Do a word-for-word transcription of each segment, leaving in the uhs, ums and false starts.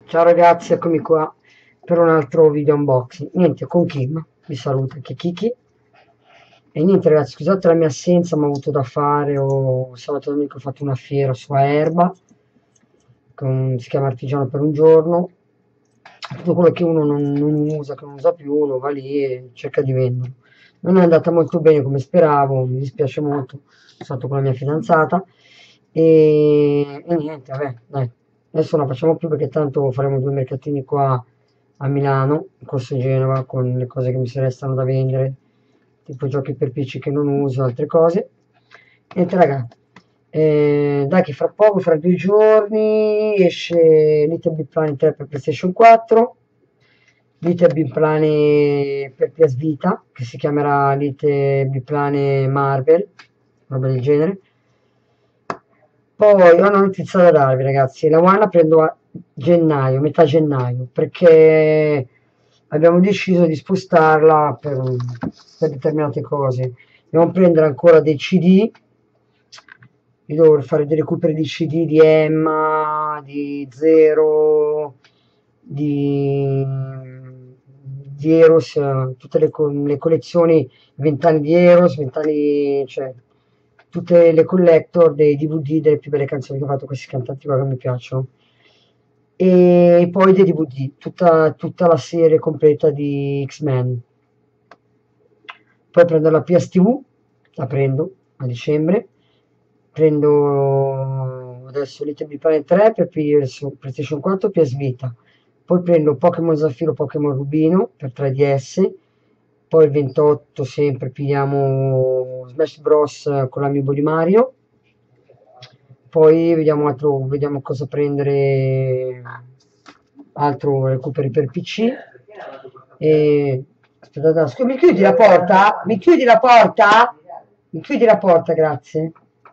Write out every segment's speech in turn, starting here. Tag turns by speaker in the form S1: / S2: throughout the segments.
S1: Ciao ragazzi, eccomi qua per un altro video unboxing. Niente, con Kim, vi saluta anche Kiki. E niente ragazzi, scusate la mia assenza, ma ho avuto da fare, ho sabato e domenica ho fatto una fiera su Aerba, con, si chiama Artigiano per un giorno. Tutto quello che uno non, non usa, che non usa più, uno va lì e cerca di venderlo. Non è andata molto bene come speravo, mi dispiace molto, sono stato con la mia fidanzata e, e niente, vabbè, dai, adesso non la facciamo più perché tanto faremo due mercatini qua a Milano, in Corso Genova, con le cose che mi si restano da vendere, tipo giochi per P C che non uso, altre cose. Niente raga, eh, dai che fra poco, fra due giorni, esce Little Big Planet tre per PlayStation quattro, Little Big Planet per P S Vita, che si chiamerà Little Big Planet Marvel, roba del genere. Poi ho una notizia da darvi ragazzi, la One la prendo a gennaio, metà gennaio, perché abbiamo deciso di spostarla per, per determinate cose. Dobbiamo prendere ancora dei C D, io devo fare dei recuperi di C D di Emma, di Zero, di, di Eros, eh, tutte le, co- le collezioni, venti anni di Eros, venti anni, cioè tutte le collector dei D V D delle più belle canzoni che ha fatto questi cantanti qua che mi piacciono. E poi dei D V D, tutta, tutta la serie completa di X-Men. Poi prendo la P S T V, la prendo a dicembre, prendo adesso Little Big Planet tre per P S PlayStation quattro, P S Vita, poi prendo Pokémon Zaffiro, Pokémon Rubino per tre D S, poi il ventotto sempre pigliamo Smash Bros con l'amiibo di Mario, poi vediamo, altro, vediamo cosa prendere, altro recuperi per P C. E... Aspetta, scusa, mi chiudi la porta? Mi chiudi la porta? Mi chiudi la porta, grazie.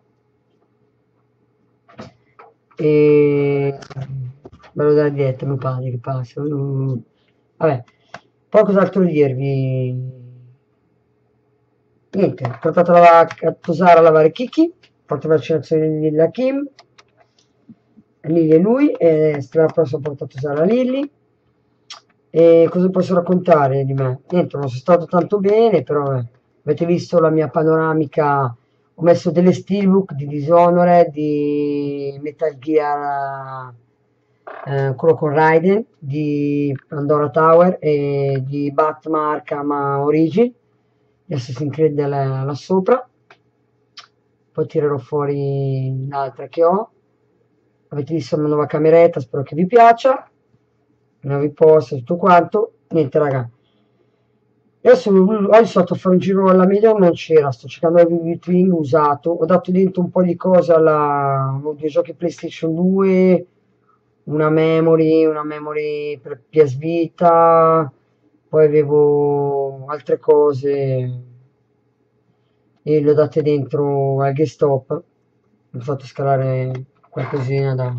S1: E... Bello della dieta, mio padre che passa. Mm. Vabbè, poi cos'altro dirvi? Niente, ho portato a, lav- a tosare a lavare Kiki, fatto vaccinazione della Kim, Lily e lui, e settimana prossima ho portato a tosare a Lily. E cosa posso raccontare di me? Niente, non sono stato tanto bene, però eh, avete visto la mia panoramica, ho messo delle steelbook di Dishonored, di Metal Gear, eh, quello con Raiden, di Pandora Tower e di Batman Arkham Origin, di Assassin's Creed là, là sopra. Poi tirerò fuori l'altra che ho. Avete visto la nuova cameretta, spero che vi piaccia, i nuovi post, tutto quanto. Niente raga, adesso oggi sono stato a fare un giro alla media, non c'era, sto cercando il V Twin usato, ho dato dentro un po' di cose alla, ho due giochi PlayStation due, una memory, una memory per P S Vita, poi avevo altre cose e le ho date dentro al GameStop, ho fatto scalare qualcosina da,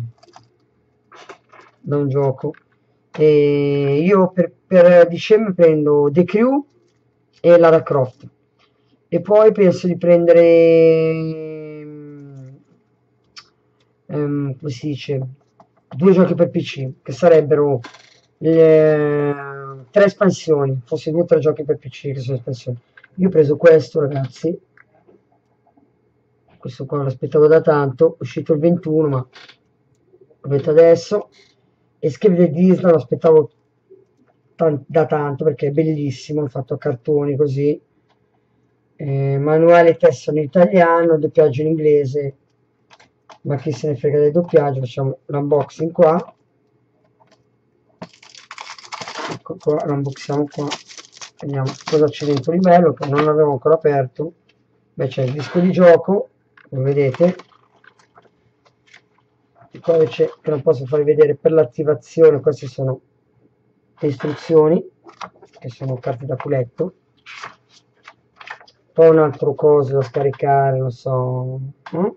S1: da un gioco. E io per, per dicembre prendo The Crew e Lara Croft e poi penso di prendere ehm, come si dice, due giochi per P C che sarebbero le, tre espansioni, forse due o tre giochi per P C che sono espansioni. Io ho preso questo ragazzi, questo qua l'aspettavo da tanto, è uscito il ventuno ma lo vedo adesso. E Escape Disney lo aspettavo tan- da tanto perché è bellissimo, fatto a cartoni così, eh, manuale testo in italiano, doppiaggio in inglese, ma chi se ne frega del doppiaggio, facciamo l'unboxing qua, ecco qua, l'unboxiamo qua, vediamo cosa c'è dentro di bello che non l'avevo ancora aperto. Beh, c'è il disco di gioco, lo vedete, il codice che non posso farvi vedere per l'attivazione, queste sono le istruzioni che sono carte da culetto, poi un altro coso da scaricare, non so, eh?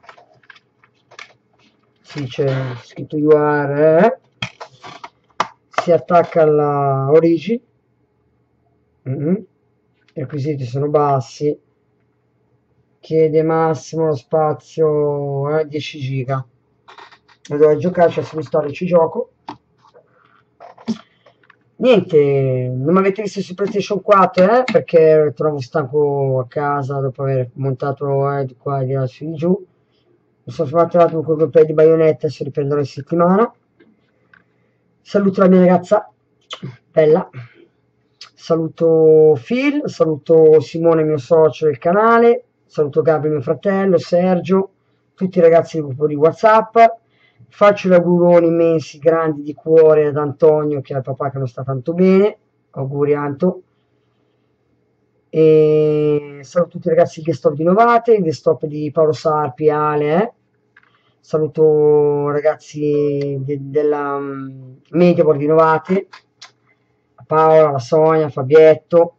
S1: Sì, c'è scritto U R, eh? Si attacca alla origin, mm-hmm. I requisiti sono bassi, chiede massimo lo spazio eh, dieci giga, e dove giocare, cioè se mi installe ci gioco. Niente, non mi avete visto su PlayStation quattro, eh, perché trovo stanco a casa dopo aver montato eh, di qua e di là su di giù. Mi sono fermato un attimo con il gameplay di Bayonetta, adesso riprenderò in settimana. Saluto la mia ragazza bella, saluto Phil, saluto Simone, mio socio del canale, saluto Gabri, mio fratello, Sergio, tutti i ragazzi del gruppo di WhatsApp. Faccio gli auguroni immensi, grandi di cuore ad Antonio, che è il papà che non sta tanto bene. Auguri Anto. E saluto tutti i ragazzi del Guest Stop di Novate, il Guest Stop di Paolo Sarpi, Ale. Eh. Saluto ragazzi de della um, Mediaborg di Novate, a Paola, la Sonia, Fabietto.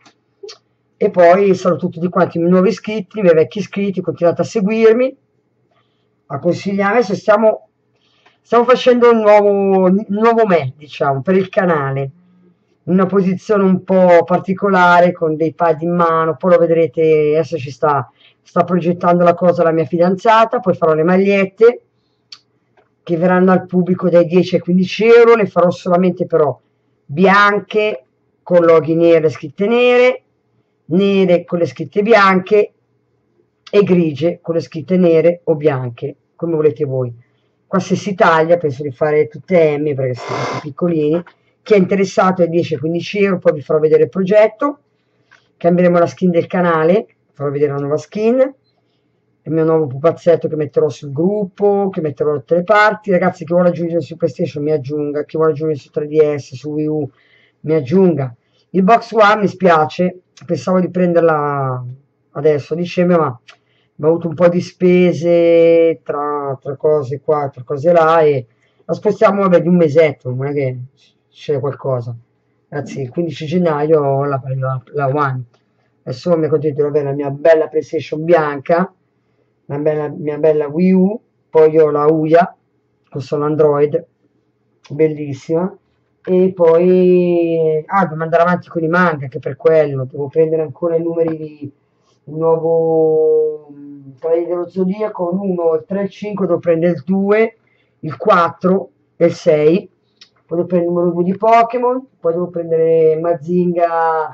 S1: E poi saluto tutti quanti i nuovi iscritti, i miei vecchi iscritti, continuate a seguirmi, a consigliare. Se stiamo, stiamo facendo un nuovo, un nuovo me, diciamo, per il canale, in una posizione un po' particolare, con dei pad in mano, poi lo vedrete, adesso ci sta, sta progettando la cosa la mia fidanzata, poi farò le magliette, che verranno al pubblico dai dieci ai quindici euro, le farò solamente però bianche, con loghi nere, scritte nere, nere con le scritte bianche e grigie con le scritte nere o bianche, come volete voi. Qua se si taglia, penso di fare tutte M perché sono piccolini. Chi è interessato è dieci a quindici euro, poi vi farò vedere il progetto, cambieremo la skin del canale, farò vedere la nuova skin, il mio nuovo pupazzetto che metterò sul gruppo, che metterò da tutte le parti. Ragazzi, chi vuole aggiungere su PlayStation mi aggiunga, chi vuole aggiungere su tre D S, su Wii U mi aggiunga. Il Box One mi spiace, pensavo di prenderla adesso a dicembre, ma ho avuto un po' di spese tra, tra cose qua, tra cose là, e la spostiamo vabbè, di un mesetto, non è che c'è qualcosa. Ragazzi, il quindici gennaio ho la, la, la One. Adesso mi accontento di avere la mia bella PlayStation bianca, la bella, mia bella Wii U, poi ho la Uia, con solo Android, bellissima. E poi ah, devo andare avanti con i manga, anche per quello devo prendere ancora i numeri di il nuovo um, Cavaliere dello Zodiaco, l'uno, il tre, il cinque, devo prendere il due, il quattro e il sei, poi devo prendere il numero due di Pokémon, poi devo prendere Mazinga,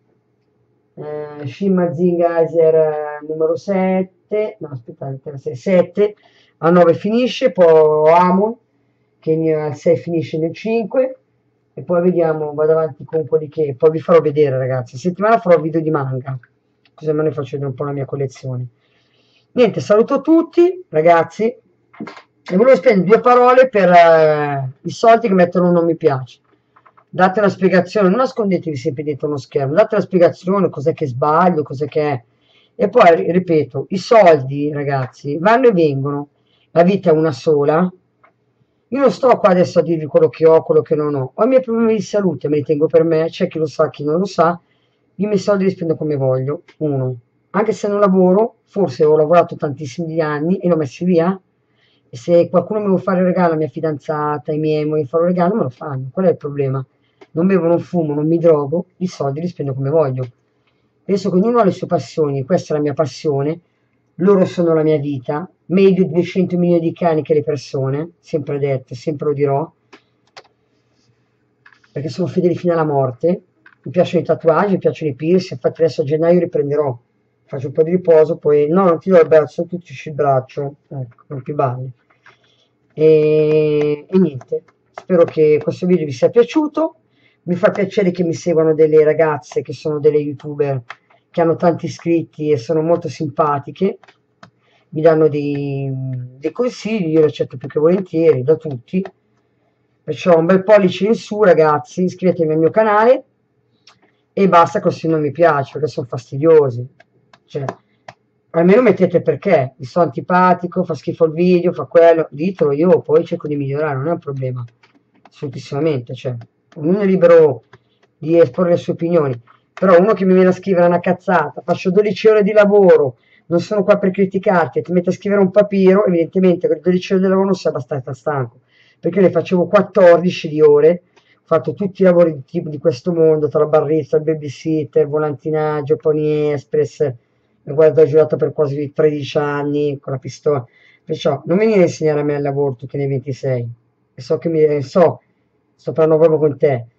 S1: eh, Shin Mazinga Laser eh, numero sette, no aspettate, sette, a nove finisce, poi Amon che al sei finisce nel cinque, e poi vediamo, vado avanti con quelli che poi vi farò vedere, ragazzi. Settimana farò video di manga, così me ne faccio vedere un po' la mia collezione. Niente, saluto tutti, ragazzi, e volevo spendere due parole per eh, i soldi che mettono un non mi piace. Date una spiegazione, non nascondetevi sempre dietro uno schermo, date una spiegazione, cos'è che sbaglio, cos'è che è. E poi, ripeto, i soldi, ragazzi, vanno e vengono, la vita è una sola. Io non sto qua adesso a dirvi quello che ho, quello che non ho. Ho i miei problemi di salute, me li tengo per me, c'è chi lo sa, chi non lo sa. Io i miei soldi li spendo come voglio, uno. Anche se non lavoro, forse ho lavorato tantissimi anni e l'ho messi via. E se qualcuno mi vuole fare un regalo, la mia fidanzata, i miei, mi vuole fare un regalo, me lo fanno. Qual è il problema? Non bevo, non fumo, non mi drogo, i soldi li spendo come voglio. Penso che ognuno ha le sue passioni, questa è la mia passione. Loro sono la mia vita, meglio di duecento milioni di cani che le persone, sempre detto, sempre lo dirò, perché sono fedeli fino alla morte. Mi piacciono i tatuaggi, mi piacciono i piercing, infatti adesso a gennaio riprenderò, faccio un po' di riposo, poi no, non ti do il braccio, tu ti il braccio, ecco, non più balli. E, e niente, spero che questo video vi sia piaciuto, mi fa piacere che mi seguano delle ragazze che sono delle youtuber, che hanno tanti iscritti e sono molto simpatiche, mi danno dei, dei consigli, io li accetto più che volentieri da tutti, perciò un bel pollice in su, ragazzi, iscrivetevi al mio canale e basta così non mi piace, perché sono fastidiosi, cioè, almeno mettete perché, mi sono antipatico, fa schifo il video, fa quello, ditelo, io poi cerco di migliorare, non è un problema, assolutissimamente, cioè, ognuno è libero di esporre le sue opinioni. Però uno che mi viene a scrivere una cazzata, faccio dodici ore di lavoro, non sono qua per criticarti, e ti metti a scrivere un papiro, evidentemente con dodici ore di lavoro non sei abbastanza stanco, perché io ne facevo quattordici di ore, ho fatto tutti i lavori di tipo di questo mondo, tra la barista, il babysitter, volantinaggio, Pony Express, guarda, ho giocato per quasi tredici anni con la pistola, perciò non venire a insegnare a me il lavoro, tu che ne hai ventisei, e so che mi, so, sto parlando proprio con te,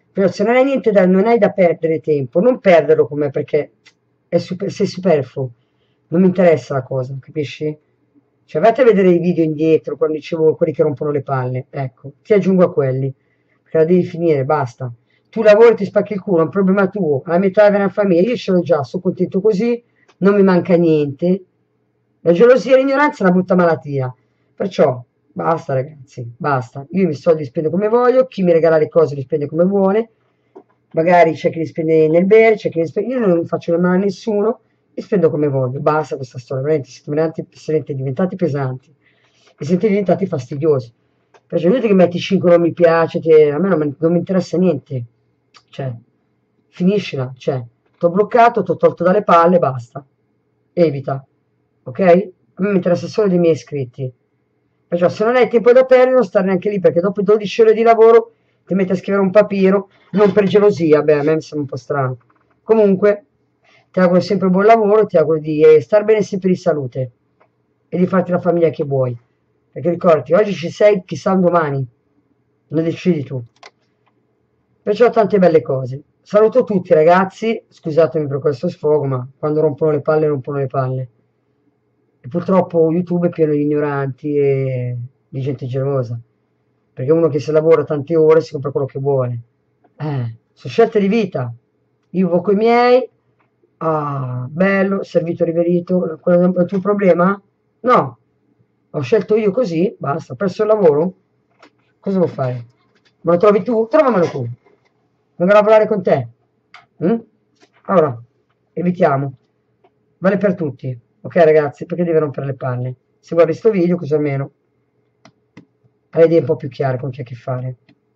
S1: Però se non hai niente da, non hai da perdere tempo, non perderlo con me perché è super, sei superfluo. Non mi interessa la cosa, capisci? Cioè, vatti a vedere i video indietro, quando dicevo quelli che rompono le palle. Ecco, ti aggiungo a quelli. Perché la devi finire, basta. Tu lavori, ti spacchi il culo, è un problema tuo. Alla metà della famiglia, io ce l'ho già, sono contento così, non mi manca niente. La gelosia e l'ignoranza è una brutta malattia. Perciò, basta ragazzi, basta. Io i miei soldi li spendo come voglio, chi mi regala le cose li spende come vuole. Magari c'è chi li spende nel bere, c'è chi li spende... Io non faccio le mani a nessuno, li spendo come voglio. Basta questa storia, veramente siete, siete diventati pesanti e siete diventati fastidiosi. Perché vedete che metti cinque non mi piace, te, a me non, non mi interessa niente. Cioè, finiscila, cioè, ti ho bloccato, ti ho tolto dalle palle, basta. Evita, ok? A me mi interessa solo dei miei iscritti. Perciò se non hai tempo da perdere non stare neanche lì, perché dopo dodici ore di lavoro ti metti a scrivere un papiro, non per gelosia, beh, a me mi sembra un po' strano. Comunque, ti auguro sempre buon lavoro, ti auguro di eh, star bene sempre di salute e di farti la famiglia che vuoi. Perché ricordati, oggi ci sei, chissà un domani, lo decidi tu. Perciò tante belle cose. Saluto tutti ragazzi, scusatemi per questo sfogo, ma quando rompono le palle, rompono le palle. E purtroppo YouTube è pieno di ignoranti e di gente gelosa. Perché uno che se lavora tante ore si compra quello che vuole. Eh, sono scelte di vita. Io vivo con i miei, ah, bello, servito, riverito, quello è il tuo problema? No, ho scelto io così, basta, ho perso il lavoro? Cosa devo fare? Me lo trovi tu? Trovamelo tu. Vengo a lavorare con te. Mm? Allora, evitiamo. Vale per tutti. Ok ragazzi, perché devi rompere le palle? Se guardi sto video, così almeno hai le idee un po' più chiare con chi ha a che fare.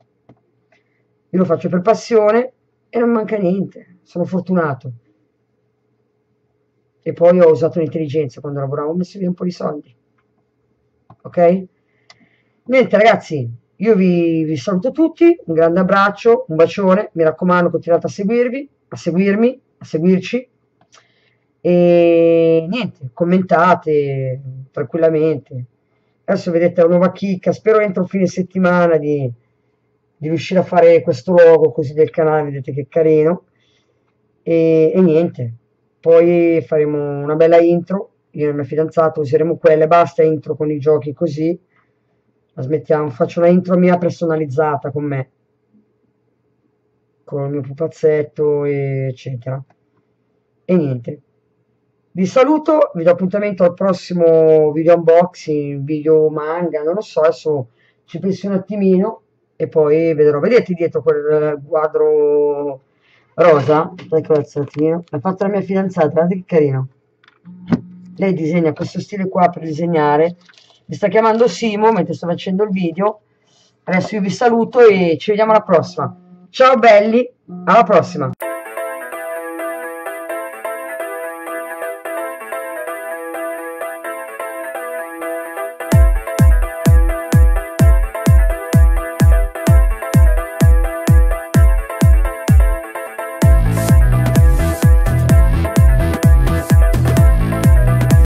S1: Io lo faccio per passione e non manca niente. Sono fortunato. E poi ho usato l'intelligenza quando lavoravo, ho messo via un po' di soldi. Ok? Niente ragazzi, io vi, vi saluto tutti, un grande abbraccio, un bacione, mi raccomando continuate a seguirvi, a seguirmi, a seguirci e niente, commentate tranquillamente. Adesso vedete la nuova chicca, spero entro fine settimana di, di riuscire a fare questo logo così del canale, vedete che carino e, e niente, poi faremo una bella intro, io e il mio fidanzato useremo quelle, basta intro con i giochi così. La smettiamo, faccio una intro mia personalizzata con me, con il mio pupazzetto, eccetera. E niente. Vi saluto, vi do appuntamento al prossimo video unboxing, video manga, non lo so, adesso ci penso un attimino e poi vedrò. Vedete dietro quel quadro rosa? Dai, un attimino. L'ha fatto la mia fidanzata, guardate che carino. Lei disegna questo stile qua per disegnare. Mi sta chiamando Simo mentre sto facendo il video. Adesso io vi saluto e ci vediamo alla prossima. Ciao belli, alla prossima.